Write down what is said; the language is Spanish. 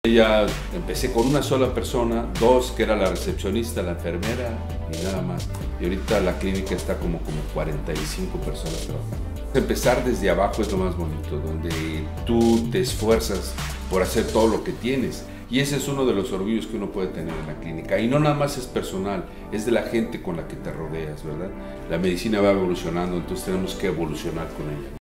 Ya empecé con una sola persona, dos, que era la recepcionista, la enfermera y nada más. Y ahorita la clínica está como 45 personas trabajando. Empezar desde abajo es lo más bonito, donde tú te esfuerzas por hacer todo lo que tienes. Y ese es uno de los orgullos que uno puede tener en la clínica. Y no nada más es personal, es de la gente con la que te rodeas, ¿verdad? La medicina va evolucionando, entonces tenemos que evolucionar con ella.